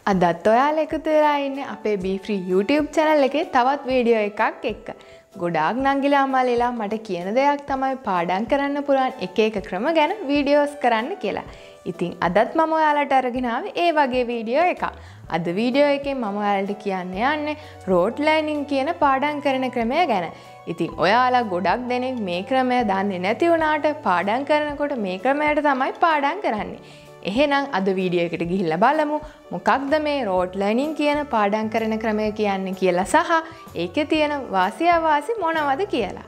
අදත් ඔයාලා එකතු වෙලා ඉන්නේ අපේ Be Free YouTube channel එකේ තවත් වීඩියෝ එකක් එක්ක. ගොඩාක් නංගිලා අම්මාලා මට කියන දෙයක් තමයි පාඩම් කරන්න පුළුවන් එක එක ක්‍රම ගැන වීඩියෝස් කරන්න කියලා. ඉතින් අදත් මම ඔයාලට අරගෙන ආවේ ඒ වගේ වීඩියෝ එකක්. අද වීඩියෝ එකෙන් මම ඔයාලට කියන්න යන්නේ rote learning කියන පාඩම් කරන ක්‍රමය ගැන. ඉතින් ඔයාලා ගොඩක් දෙනෙක් මේ ක්‍රමය දන්නේ නැති වුණාට පාඩම් කරනකොට මේ ක්‍රමයට තමයි පාඩම් කරන්නේ. එහෙනම් අද වීඩියෝ එකට ගිහිල්ලා බලමු මොකක්ද මේ rote learning කියන පාඩම් කරන ක්‍රමය කියන්නේ කියලා සහ ඒකේ තියෙන වාසිය අවාසි මොනවද කියලා.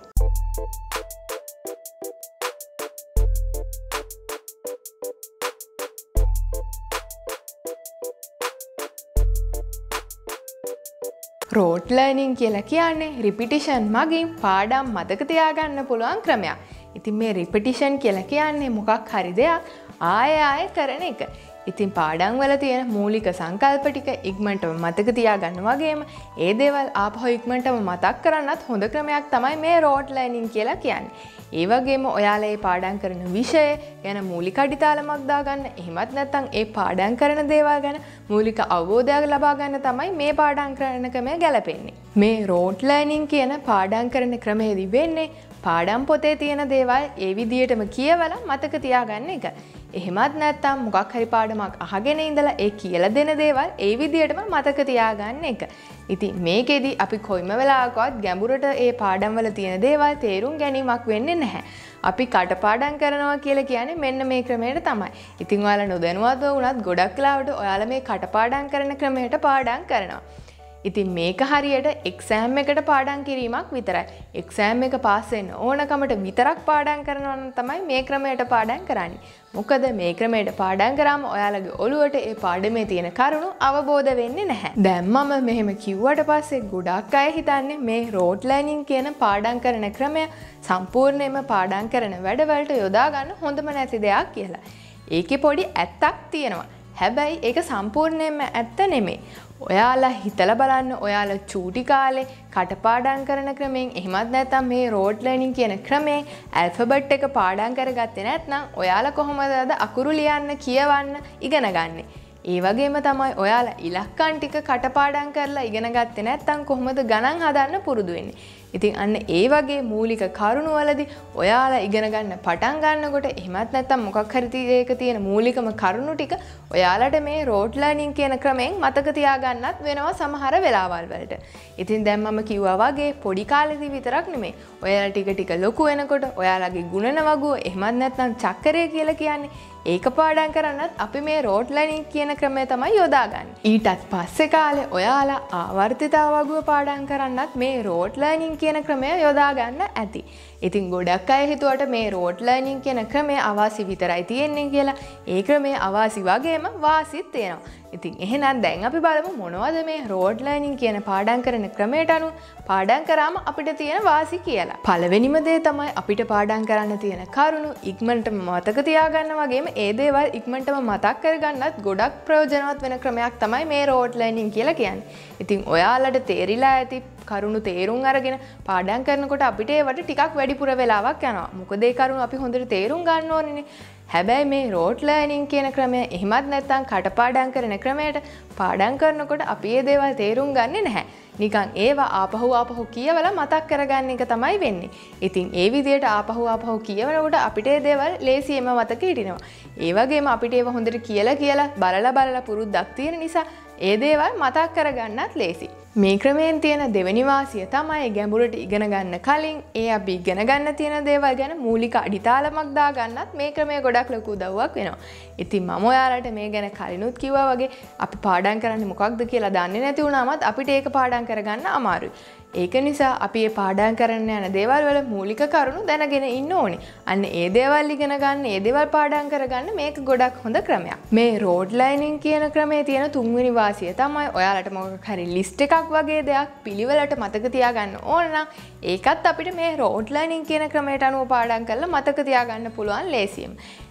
rote learning කියලා කියන්නේ repetition මගින් පාඩම් මතක තියාගන්න පුළුවන් ක්‍රමයක්. ඉතින් මේ repetition කියලා කියන්නේ මොකක් හරි දෙයක් ආයෙ කරන එක. ඉතින් පාඩම් වල තියෙන මූලික සංකල්ප ටික ඉක්මනටම මතක තියාගන්න වගේම ඒ දේවල් ආපහු ඉක්මනටම මතක් කරන්නත් හොඳ ක්‍රමයක් තමයි මේ rote learning කියලා කියන්නේ. ඒ වගේම ඔයාලා මේ පාඩම් කරන විෂය ගැන මූලික අඩිතාලමක් දාගන්න, එහෙමත් නැත්නම් ඒ පාඩම් කරන දේවල් ගැන මූලික අවබෝධයක් ලබා ගන්න තමයි මේ පාඩම් කරන ක්‍රමය ගැලපෙන්නේ. මේ rote learning කියන පාඩම් කරන ක්‍රමයේදී වෙන්නේ පාඩම් පොතේ තියෙන දේවල් ඒ විදිහටම කියවලා මතක තියාගන්න එක. එහෙමත් නැත්නම් මොකක් හරි පාඩමක් අහගෙන ඉඳලා ඒ කියලා දෙන දේවල් ඒ විදිහටම මතක තියාගන්න එක. ඉතින් මේකෙදි අපි කොයිම වෙලාවකවත් ගැඹුරට ඒ පාඩම් වල තියෙන දේවල් තේරුම් ගැනීමක් වෙන්නේ නැහැ. අපි කටපාඩම් කරනවා කියලා කියන්නේ මෙන්න මේ ක්‍රමයට තමයි. ඉතින් ඔයාලා නොදැනුවත්ව වුණත් ගොඩක් වෙලාවට ඔයාලා මේ කටපාඩම් කරන ක්‍රමයට පාඩම් කරනවා. ඉතින් මේක හරියට එක්සෑම් එකට පාඩම් කිරීමක් විතරයි. එක්සෑම් එක පාස් වෙන්න ඕනකමට විතරක් පාඩම් කරනවා නම් තමයි මේ ක්‍රමයට පාඩම් කරන්නේ. මොකද මේ ක්‍රමයට පාඩම් කරාම ඔයාලගේ ඔළුවට ඒ පාඩමේ තියෙන කරුණු අවබෝධ වෙන්නේ නැහැ. දැන් මම මෙහෙම කිව්වට පස්සේ ගොඩක් අය හිතන්නේ මේ rote learning කියන පාඩම් කරන ක්‍රමය සම්පූර්ණයෙන්ම පාඩම් කරන වැඩවලට යොදා ගන්න හොඳම නැති දෙයක් කියලා. ඒකේ පොඩි ඇත්තක් තියෙනවා. හැබැයි ඒක සම්පූර්ණයෙන්ම ඇත්ත නෙමෙයි. ඔයාලා හිතලා බලන්න ඔයාලා චූටි කාලේ කටපාඩම් කරන ක්‍රමයෙන් එහෙමත් නැත්නම් මේ rote learning කියන ක්‍රමයෙන් ඇල්ෆබෙට් එක පාඩම් කරගත්තේ නැත්නම් ඔයාලා කොහොමද අද අකුරු ලියන්න කියවන්න ඉගෙන ගන්නේ? ඒ වගේම තමයි ඔයාලා ඉලක්කම් ටික කටපාඩම් කරලා ඉගෙන ගත්තේ නැත්නම් කොහොමද ගණන් හදන්න පුරුදු වෙන්නේ? ඉතින් අන්න ඒ වගේ මූලික කරුණු වලදී ඔයාලා ඉගෙන ගන්න පටන් ගන්නකොට එහෙමත් නැත්නම් මොකක් හරි ඒක තියෙන මූලිකම කරුණු ටික ඔයාලට මේ rote learning කියන ක්‍රමයෙන් මතක තියාගන්නත් වෙනවා සමහර වෙලාවල් වලට. ඉතින් දැන් මම කිව්වා වගේ පොඩි කාලේදී විතරක් නෙමෙයි. ඔයාලා ටික ටික ලොකු වෙනකොට ඔයාලගේ ගුණන වගුව එහෙමත් නැත්නම් චක්‍රය කියලා කියන්නේ ඒක පාඩම් කරන්නත් අපි මේ rote learning කියන ක්‍රමය තමයි යොදාගන්නේ. ඊටත් පස්සේ කාලේ ඔයාලා ආවර්තිතා වගුව පාඩම් කරන්නත් මේ rote learning කියන ක්‍රමය යොදා ගන්න ඇති. ඉතින් ගොඩක් අය හිතුවට මේ rote learning කියන ක්‍රමය අවාසි විතරයි තියෙන්නේ කියලා. ඒ ක්‍රමය අවාසි වගේම වාසිත් තියෙනවා. ඉතින් එහෙනම් දැන් අපි බලමු මොනවද මේ rote learning කියන පාඩම් කරන ක්‍රමයට අනුව පාඩම් කරාම අපිට තියෙන වාසි කියලා. පළවෙනිම දේ තමයි අපිට පාඩම් කරන්න තියෙන කරුණු ඉක්මනටම මතක තියාගන්න වගේම ඒ දේවල් ඉක්මනටම මතක් කරගන්නත් ගොඩක් ප්‍රයෝජනවත් වෙන ක්‍රමයක් තමයි මේ rote learning කියලා කියන්නේ. ඉතින් ඔයාලට තේරිලා ඇති කරුණු තේරුම් අරගෙන පාඩම් කරනකොට අපිට ඒවට ටිකක් වැඩිපුර වෙලාවක් යනවා. මොකද ඒ කරුණු අපි හොඳට තේරුම් ගන්න ඕනේ. හැබැයි මේ rote learning කියන ක්‍රමය එහෙමත් නැත්නම් කටපාඩම් කරන ක්‍රමයට පාඩම් කරනකොට අපි මේ දේවල් තේරුම් ගන්නේ නැහැ. නිකන් ඒවා ආපහු කියවලා මතක් කරගන්න එක තමයි වෙන්නේ. ඉතින් ඒ විදිහට ආපහු කියවනකොට අපිට මේ දේවල් ලේසියෙන්ම මතක හිටිනවා. ඒ වගේම අපිට ඒවා හොඳට කියලා බලලා පුරුද්දක් තියෙන නිසා ඒ දේවල් මතක් කරගන්නත් ලේසි. මේ ක්‍රමයෙන් තියෙන දෙවෙනි වාසිය තමයි ගැඹුරට ඉගෙන ගන්න කලින් ඒ අපි ඉගෙන ගන්න තියෙන දේවල් ගැන මූලික අඩිතාලමක් දාගන්නත් මේ ක්‍රමය ගොඩක් ලොකු උදව්වක් වෙනවා. ඉතින් මම ඔයාලට මේ ගැන කලිනුත් කිව්වා වගේ අපි පාඩම් කරන්නේ මොකක්ද කියලා දන්නේ නැති වුණාමත් අපිට ඒක පාඩම් කරගන්න අමාරුයි. ඒක නිසා අපි මේ පාඩම් කරන්න යන දේවල් වල මූලික කරුණු දැනගෙන ඉන්න ඕනේ. අන්න ඒ දේවල් ඉගෙන ගන්න, ඒ දේවල් පාඩම් කරගන්න මේක ගොඩක් හොඳ ක්‍රමයක්. මේ rote learning කියන ක්‍රමයේ තියෙන තුන්වෙනි වාසිය තමයි ඔයාලට මොකක් හරි ලිස්ට් එකක් වගේ දෙයක් පිළිවෙලට මතක තියාගන්න ඕන නම් ඒකත් අපිට මේ rote learning කියන ක්‍රමයට අනුව පාඩම් කරලා මතක තියාගන්න පුළුවන් ලේසියෙන්.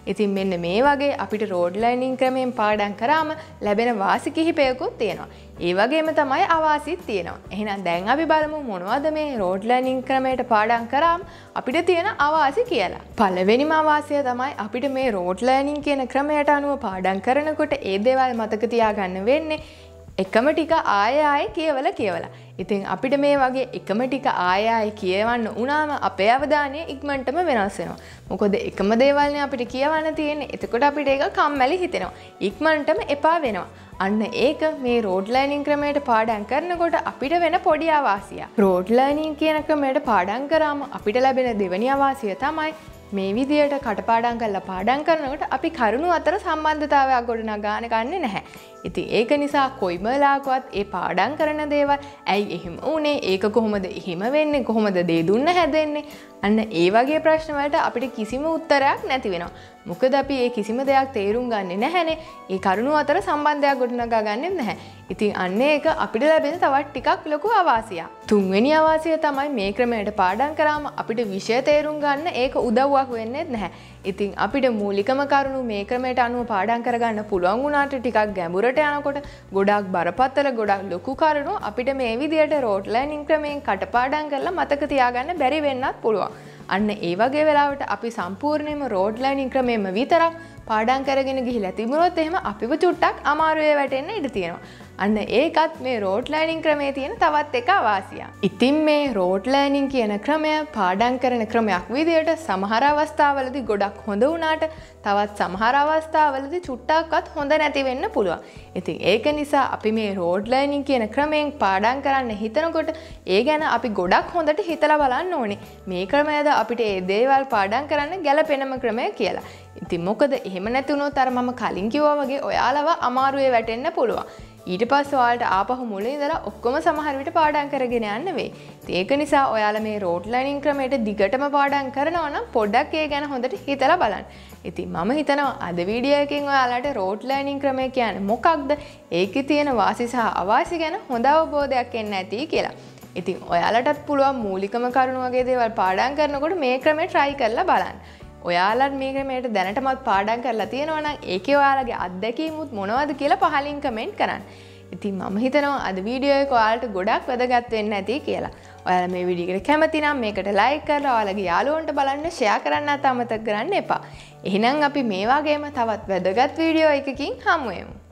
ඉතින් මෙන්න මේ වගේ අපිට රෝඩ් ලර්නින් ක්‍රමයෙන් පාඩම් කරාම ලැබෙන වාසි කිහිපයකුත් තියෙනවා. ඒ වගේම තමයි අවාසිත් තියෙනවා. එහෙනම් දැන් අපි බලමු මොනවද මේ රෝඩ් ලර්නින් ක්‍රමයට පාඩම් කරාම අපිට තියෙන අවාසි කියලා. පළවෙනිම අවාසිය තමයි අපිට මේ රෝඩ් ලර්නින් කියන ක්‍රමයට අනුව පාඩම් කරනකොට ඒ දේවල් මතක තියාගන්න වෙන්නේ එකම ටික ආයෙ කියවලා. ඉතින් අපිට මේ වගේ එකම ටික ආයෙ කියවන්න වුණාම අපේ අවධානය ඉක්මනටම වෙනස් වෙනවා. මොකද එකම දේවල්නේ අපිට කියවන්න තියෙන්නේ. එතකොට අපිට ඒක කම්මැලි හිතෙනවා. ඉක්මනටම එපා වෙනවා. අන්න ඒක මේ රෝඩ් ලර්නින් ක්‍රමයට පාඩම් කරනකොට අපිට වෙන පොඩි අවාසියක්. රෝඩ් ලර්නින් කියන ක්‍රමයට පාඩම් කරාම අපිට ලැබෙන දෙවෙනි අවාසිය තමයි මේ විදියට කටපාඩම් කරලා පාඩම් කරනකොට අපි කරුණු අතර සම්බන්ධතාවයක් ගොඩනගාන ගන්නේ නැහැ. ඉතින් ඒක නිසා කොයිම වෙලාවකවත් ඒ පාඩම් කරන දේවල් ඇයි එහෙම වුනේ? ඒක කොහොමද එහෙම වෙන්නේ? කොහොමද දේ දුන්න හැදෙන්නේ? අන්න ඒ වගේ ප්‍රශ්න වලට අපිට කිසිම උත්තරයක් නැති වෙනවා. මොකද අපි ඒ කිසිම දෙයක් තේරුම් ගන්නේ නැහැනේ. ඒ කරුණු අතර සම්බන්ධයක් ගොඩනගා ගන්නෙ නැහැ. ඉතින් අන්න ඒක අපිට ලැබෙන තවත් ටිකක් ලොකු අවාසියක්. තුන්වෙනි අවාසිය තමයි මේ ක්‍රමයට පාඩම් කරාම අපිට විෂය තේරුම් ගන්න ඒක උදව්වක් වෙන්නේ නැහැ. ඉතින් අපිට මූලිකම කරුණු මේ ක්‍රමයට අනුව පාඩම් කරගන්න පුළුවන් වුණාට ටිකක් ගැඹුරට යනකොට ගොඩාක් බරපතල ගොඩාක් ලොකු කරුණු අපිට මේ විදියට රෝඩ් ලර්නින් ක්‍රමයෙන් කටපාඩම් කරලා මතක තියාගන්න බැරි වෙන්නත් පුළුවන්. අන්න ඒ වගේ වෙලාවට අපි සම්පූර්ණයෙන්ම රෝඩ් ලර්නින් ක්‍රමයෙන්ම විතරක් පාඩම් කරගෙන ගිහිලා තිබුණොත් එහෙම අපිව චුට්ටක් අමාරුවේ වැටෙන්න ඉඩ තියෙනවා. අන්න ඒකත් මේ රෝඩ් ලර්නින් ක්‍රමයේ තියෙන තවත් එක අවාසියක්. ඉතින් මේ රෝඩ් ලර්නින් කියන ක්‍රමය පාඩම් කරන ක්‍රමයක් විදියට සමහර අවස්ථාවලදී ගොඩක් හොඳ වුණාට තවත් සමහර අවස්ථාවලදී චුට්ටක්වත් හොඳ නැති වෙන්න පුළුවන්. ඉතින් ඒක නිසා අපි මේ රෝඩ් ලර්නින් කියන ක්‍රමයෙන් පාඩම් කරන්න හිතනකොට ඒ ගැන අපි ගොඩක් හොඳට හිතලා බලන්න ඕනේ. මේ ක්‍රමයද අපිට ඒ දේවල් පාඩම් කරන්න ගැළපෙනම ක්‍රමය කියලා. ඉතින් මොකද එහෙම නැති වුණොත් අර මම කලින් කිව්වා වගේ ඔයාලව අමාරුවේ වැටෙන්න පුළුවන්. ඊට පස්සේ ඔයාලට ආපහු මුලින් ඉඳලා ඔක්කොම සමහර විට පාඩම් කරගෙන යන්න වෙයි. ඒක නිසා ඔයාලා මේ රෝඩ් ලර්නින් ක්‍රමයට දිගටම පාඩම් කරනවා නම් පොඩ්ඩක් ඒ ගැන හොඳට හිතලා බලන්න. ඉතින් මම හිතනවා අද වීඩියෝ එකෙන් ඔයාලට රෝඩ් ලර්නින් ක්‍රමය කියන්නේ මොකක්ද? ඒකේ තියෙන වාසි සහ අවාසි ගැන හොඳ අවබෝධයක් එන්න ඇති කියලා. ඉතින් ඔයාලටත් පුළුවන් මූලිකම කරුණු වගේ දේවල් පාඩම් කරනකොට මේ ක්‍රමය try කරලා බලන්න. ඔයාලට මේ ක්‍රමයට දැනටමත් පාඩම් කරලා තියෙනවා නම් ඒකේ ඔයාලගේ අත්දැකීමුත් මොනවද කියලා පහලින් කමෙන්ට් කරන්න. ඉතින් මම හිතනවා අද වීඩියෝ එක ඔයාලට ගොඩක් වැදගත් වෙන්න ඇති කියලා. ඔයාලා මේ වීඩියෝ එකට කැමති නම් මේකට ලයික් කරලා ඔයාලගේ යාළුවන්ට බලන්න ෂෙයා කරන්නත් අමතක කරන්න එපා. එහෙනම් අපි මේ වගේම තවත් වැදගත් වීඩියෝ එකකින් හමු වෙමු.